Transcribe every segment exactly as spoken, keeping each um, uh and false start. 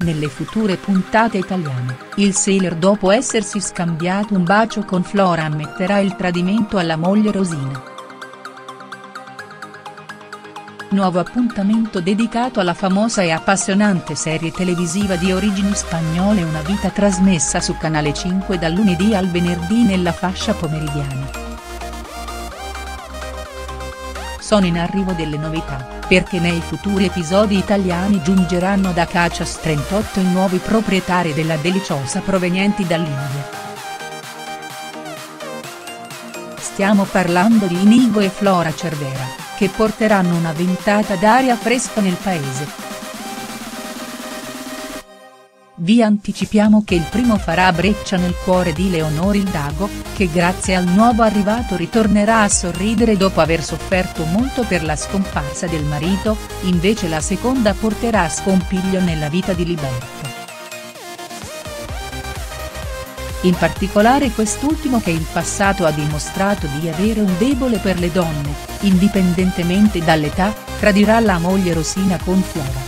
Nelle future puntate italiane, il sailor dopo essersi scambiato un bacio con Flora ammetterà il tradimento alla moglie Rosina. Nuovo appuntamento dedicato alla famosa e appassionante serie televisiva di origini spagnole Una vita, trasmessa su Canale cinque dal lunedì al venerdì nella fascia pomeridiana. Sono in arrivo delle novità, perché nei futuri episodi italiani giungeranno da Cachas trentotto i nuovi proprietari della Deliciosa provenienti dall'India. Stiamo parlando di Inigo e Flora Cervera, che porteranno una ventata d'aria fresca nel paese. Vi anticipiamo che il primo farà breccia nel cuore di Leonor il Dago, che grazie al nuovo arrivato ritornerà a sorridere dopo aver sofferto molto per la scomparsa del marito, invece la seconda porterà scompiglio nella vita di Liberto. In particolare quest'ultimo, che in passato ha dimostrato di avere un debole per le donne, indipendentemente dall'età, tradirà la moglie Rosina con Flora.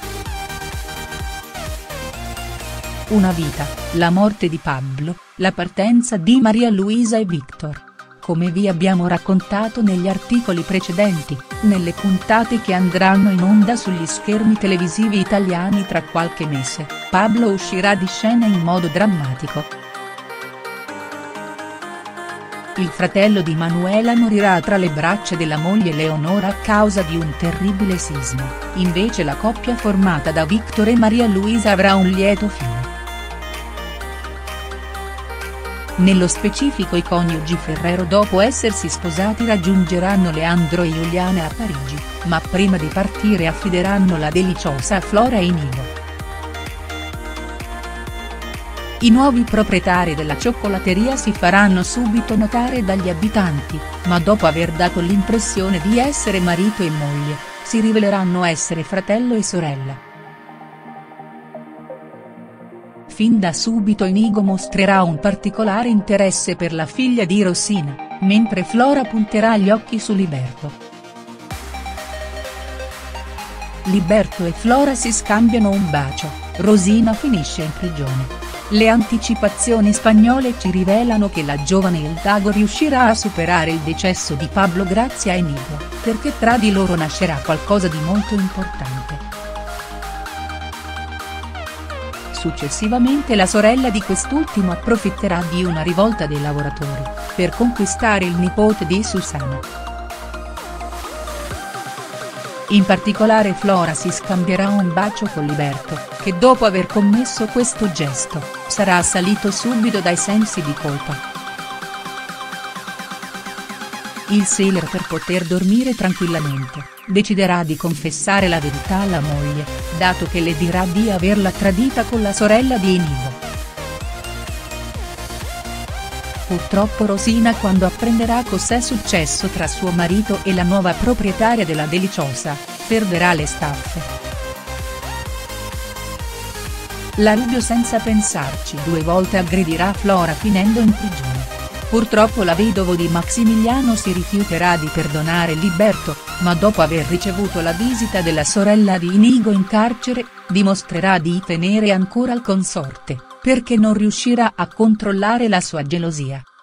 Una vita, la morte di Pablo, la partenza di Maria Luisa e Victor. Come vi abbiamo raccontato negli articoli precedenti, nelle puntate che andranno in onda sugli schermi televisivi italiani tra qualche mese, Pablo uscirà di scena in modo drammatico. Il fratello di Manuela morirà tra le braccia della moglie Leonora a causa di un terribile sisma, invece la coppia formata da Victor e Maria Luisa avrà un lieto fine. Nello specifico i coniugi Ferrero dopo essersi sposati raggiungeranno Leandro e Giuliana a Parigi, ma prima di partire affideranno la Deliciosa a Flora e Inigo. I nuovi proprietari della cioccolateria si faranno subito notare dagli abitanti, ma dopo aver dato l'impressione di essere marito e moglie, si riveleranno essere fratello e sorella. Fin da subito Inigo mostrerà un particolare interesse per la figlia di Rosina, mentre Flora punterà gli occhi su Liberto. Liberto e Flora si scambiano un bacio, Rosina finisce in prigione. Le anticipazioni spagnole ci rivelano che la giovane Il Dago riuscirà a superare il decesso di Pablo grazie a Inigo, perché tra di loro nascerà qualcosa di molto importante. Successivamente la sorella di quest'ultimo approfitterà di una rivolta dei lavoratori, per conquistare il nipote di Susana. In particolare Flora si scambierà un bacio con Liberto, che dopo aver commesso questo gesto, sarà assalito subito dai sensi di colpa. Il sailor, per poter dormire tranquillamente, deciderà di confessare la verità alla moglie, dato che le dirà di averla tradita con la sorella di Inigo. Purtroppo Rosina, quando apprenderà cos'è successo tra suo marito e la nuova proprietaria della Deliciosa, perderà le staffe. La Rubio senza pensarci due volte aggredirà Flora finendo in prigione. Purtroppo la vedovo di Maximiliano si rifiuterà di perdonare Liberto, ma dopo aver ricevuto la visita della sorella di Inigo in carcere, dimostrerà di tenere ancora al consorte, perché non riuscirà a controllare la sua gelosia.